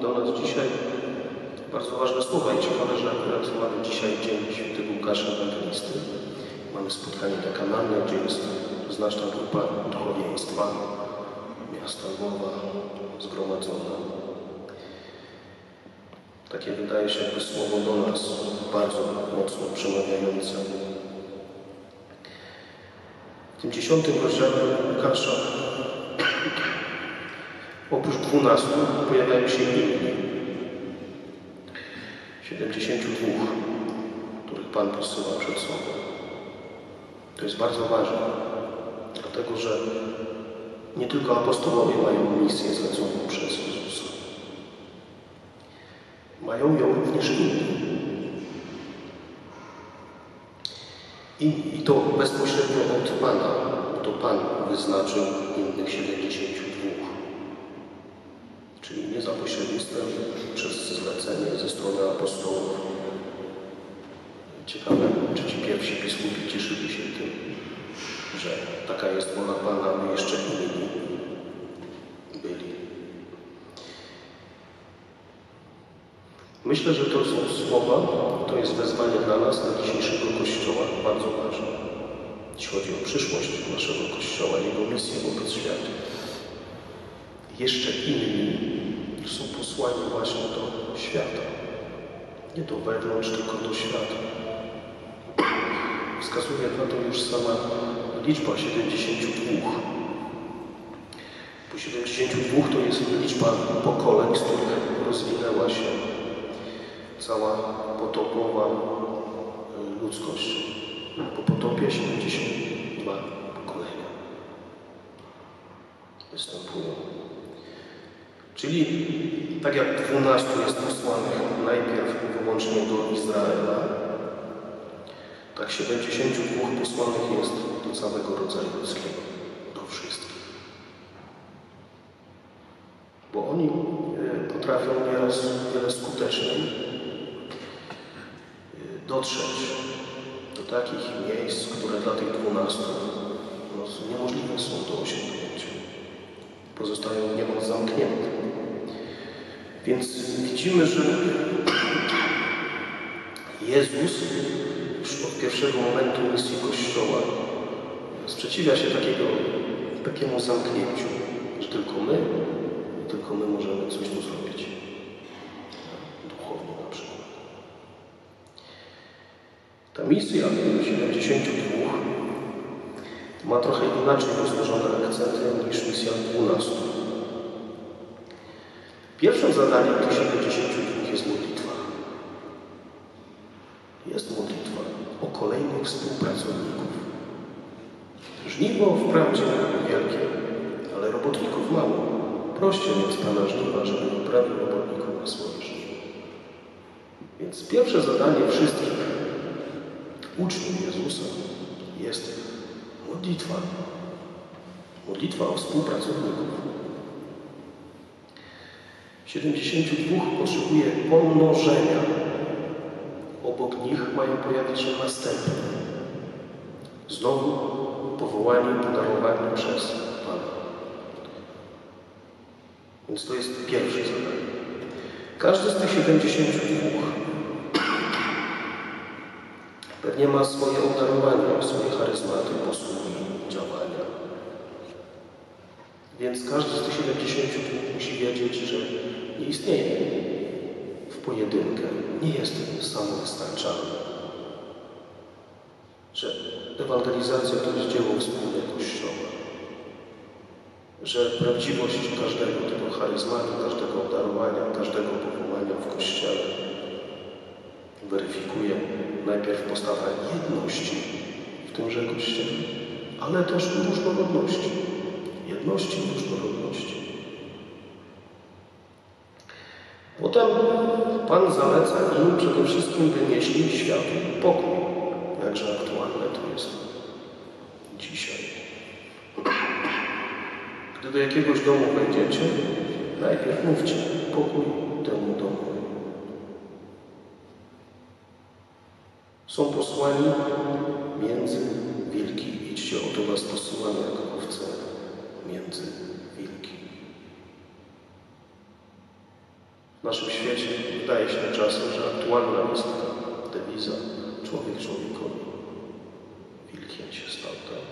do nas dzisiaj bardzo ważne słowa i ciekawe, że akurat mamy dzisiaj Dzień Świętego Łukasza Ewangelisty. Mamy spotkanie dekanalne, gdzie jest znaczna grupa duchowieństwa miasta Lwowa zgromadzona. Takie wydaje się jakby słowo do nas bardzo mocno przemawiające. W tym 10 rozdziale Łukasza oprócz 12 pojawiają się inni. 72, których Pan posyła przed sobą. To jest bardzo ważne, dlatego że nie tylko apostołowie mają misję zleconą przez Jezusa. Mają ją również inni. I to bezpośrednio od Pana. To Pan wyznaczył innych 72. Czyli nie za pośrednictwem, przez zlecenie ze strony apostołów. Ciekawe, czy ci pierwsi biskupi cieszyli się tym, że taka jest wola Pana, a my jeszcze inni byli. Myślę, że to są słowa, to jest wezwanie dla nas, dla dzisiejszego Kościoła, bardzo ważne. Jeśli chodzi o przyszłość naszego Kościoła, jego misję wobec świata. Jeszcze inni są posłani właśnie do świata. Nie do wewnątrz, tylko do świata. Wskazuje na to już sama liczba 72. Bo 72 to jest liczba pokoleń, z których rozwinęła się cała potopowa ludzkość. Po potopie 72 pokolenia występują. Czyli tak jak 12 jest posłanych najpierw wyłącznie do Izraela, tak 72 posłanych jest do całego rodzaju ludzkiego, do wszystkich. Bo oni potrafią nieraz wiele skuteczniej dotrzeć do takich miejsc, które dla tych 12 niemożliwe są do osiągnięcia. Pozostają niemal zamknięte. Więc widzimy, że Jezus już od pierwszego momentu misji Kościoła sprzeciwia się takiemu zamknięciu, że tylko my możemy coś tu zrobić. Duchownie na przykład. Ta misja 72 ma trochę inaczej rozłożone akcenty niż misja 12. Pierwszym zadaniem tych 72 jest modlitwa. Jest modlitwa o kolejnych współpracowników. Żniwo wprawdzie wielkie, ale robotników mało. Proście więc Pana żniwa, żeby wyprawił robotników na swoje żniwo. Więc pierwsze zadanie wszystkich uczniów Jezusa jest modlitwa. Modlitwa o współpracowników. 72 potrzebuje pomnożenia. Obok nich mają pojawić się następne. Znowu powołani, podarowani przez Pana. Więc to jest pierwsze zadanie. Każdy z tych 72 pewnie ma swoje obdarowania, swoje charyzmaty, posługi, działania. Więc każdy z tych 72 musi wiedzieć, że nie istnieje w pojedynkę, nie jest samowystarczalny. Że ewangelizacja to jest dzieło wspólne Kościoła. Że prawdziwość każdego tego charyzmatu, każdego obdarowania, każdego powołania w Kościele weryfikuje najpierw postawa jedności w tymże Kościele, ale też różnorodności. Jedności i różnorodności. Potem Pan zaleca im przede wszystkim wynieśli światu pokój. Jakże aktualne to jest dzisiaj. Gdy do jakiegoś domu wejdziecie, najpierw mówcie pokój temu domu. Są posłani między wilki. Idźcie, oto was posyłam jak owce między wilki. W naszym świecie wydaje się czasem, że aktualna jest ta dewiza człowiek człowiekowi. Wilkiem się stał, tak?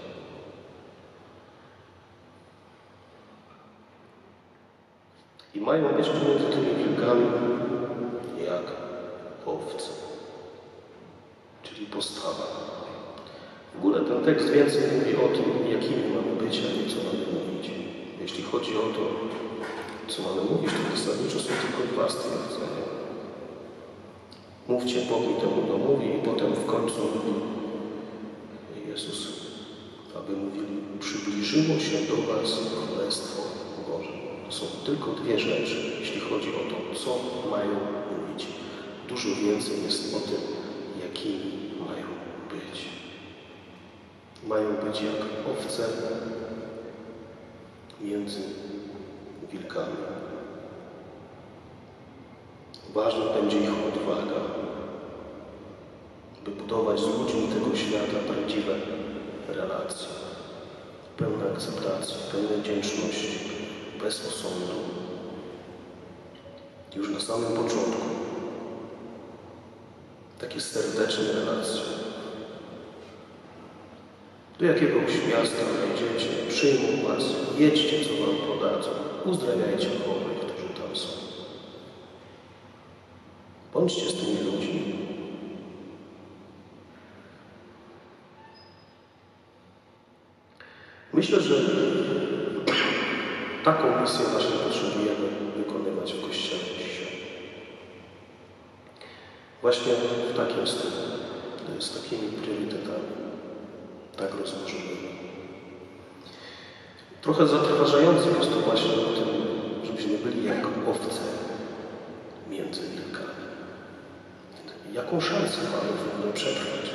I mają być pomiędzy tymi wilkami jak owce, czyli postawa. W ogóle ten tekst więcej mówi o tym, jakimi mamy być, a nie co mamy mówić. Jeśli chodzi o to, co mamy mówić, to zasadniczo są tylko dwa stwierdzenia. Mówcie pokój temu domowi i potem w końcu mówi Jezus, aby mówili, przybliżyło się do was Królestwo Boże. To są tylko dwie rzeczy, jeśli chodzi o to, co mają mówić. Dużo więcej jest o tym, jakimi mają być. Mają być jak owce między wilkami. Ważna będzie ich odwaga, by budować z ludźmi tego świata prawdziwe relacje, pełne akceptacji, pełne wdzięczności, bez osądu. Już na samym początku takie serdeczne relacje. Do jakiegoś miasta wejdziecie, przyjmą was, jedźcie, co wam podadzą, uzdrawiajcie chorych, którzy tam są. Bądźcie z tymi ludźmi. Myślę, że taką misję właśnie potrzebujemy wykonywać w Kościele dzisiaj. Właśnie w takim stylu, z takimi priorytetami, tak rozłożonymi. Trochę zatrważające jest to właśnie o tym, żebyśmy byli jak owce między wilkami. Jaką szansę mamy w ogóle przetrwać?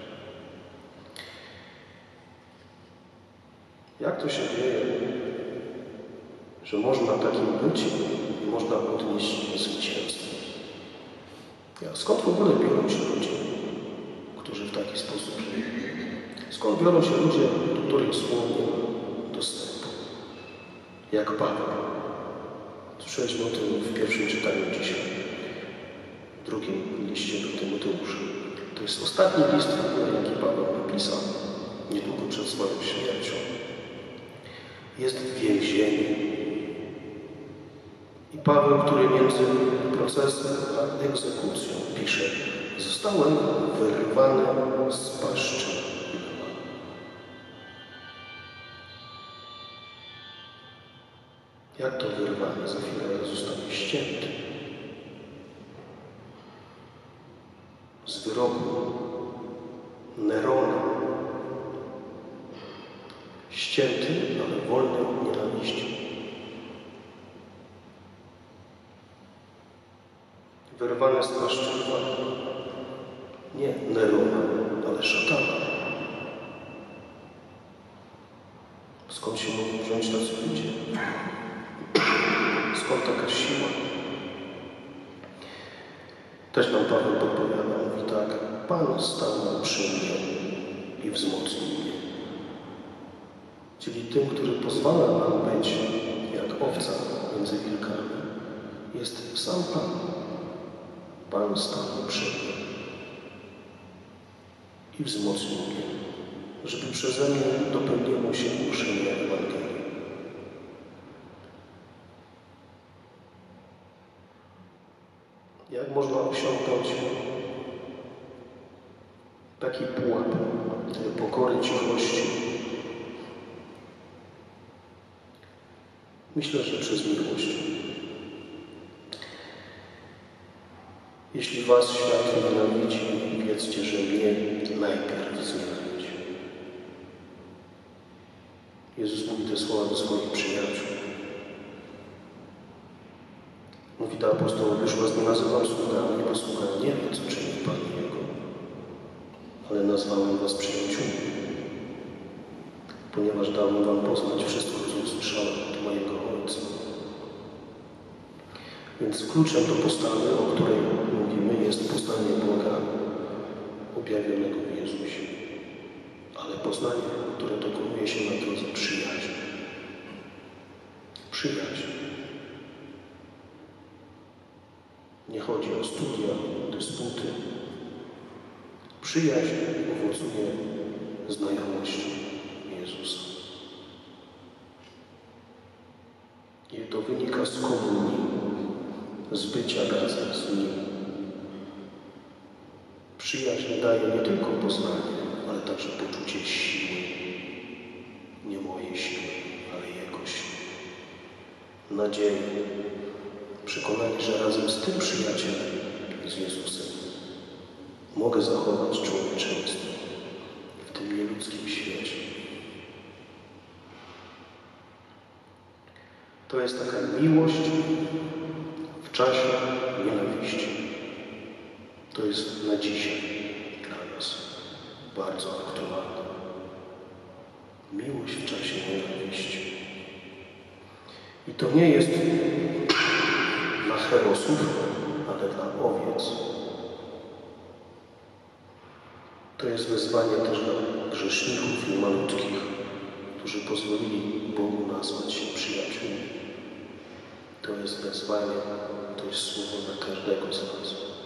Jak to się dzieje, że można takim być i można odnieść zwycięstwo? Skąd w ogóle biorą się ludzie, którzy w taki sposób żyją? Skąd biorą się ludzie, do których słów nie ma dostępu? Jak Paweł. Słyszeliśmy o tym w pierwszym czytaniu dzisiaj, w drugim liście do Tymoteusza. To jest ostatni list, jaki Paweł napisał niedługo przed swoją śmiercią. Jest w więzieniu. I Paweł, który między procesem a egzekucją pisze: zostałem wyrwany z paszczy lwa. Jak to wyrwany? Za chwilę zostanie ścięty. Z wyroku Nerona. Ścięty, ale wolny od nienawiści. Wyrwane z paszczy lwa. Nie Nerona, ale szatana. Skąd się mogą wziąć tacy ludzie? Skąd taka siła? Też nam Paweł podpowiada, mówi tak: Pan stał przy mnie i wzmocnił mnie. Czyli tym, który pozwala nam być jak owca między wilkami, jest sam Pan. Pan stał przy mnie i wzmocnił mnie, żeby przeze mnie dopełniło się głoszenie Ewangelii. Jak można osiągnąć taki pułap pokory, cichości? Myślę, że przez miłość. Jeśli was świat nienawidzi, wiedzcie, że mnie najpierw znienawidzi. Jezus mówi te słowa do swoich przyjaciół. Mówi do apostołów: już was nie nazywam sługami, bo sługa nie wie, co czyni Pan Jego, ale nazwałem was przyjaciółmi, ponieważ dałem wam poznać wszystko, co usłyszałem od mojego Ojca. Więc kluczem do postawy, o której mówimy, jest poznanie Boga objawionego w Jezusie. Ale poznanie, które dokonuje się na drodze przyjaźni. Przyjaźń. Nie chodzi o studia, dysputy. Przyjaźń owocuje znajomością Jezusa. I to wynika z komunii, z bycia razem z Nim. Przyjaźń daje nie tylko poznanie, ale także poczucie siły. Nie mojej siły, ale Jego siły. Nadzieję, przekonanie, że razem z tym przyjacielem, z Jezusem, mogę zachować człowieczeństwo w tym nieludzkim świecie. To jest taka miłość w czasie nienawiści. To jest na dzisiaj dla nas bardzo aktualne. Miłość w czasie nienawiści. I to nie jest dla herosów, ale dla owiec. To jest wezwanie też dla grzeszników i malutkich, którzy pozwolili Bogu nazwać się przyjaciółmi. To jest wezwanie, to jest słowo dla każdego z nas.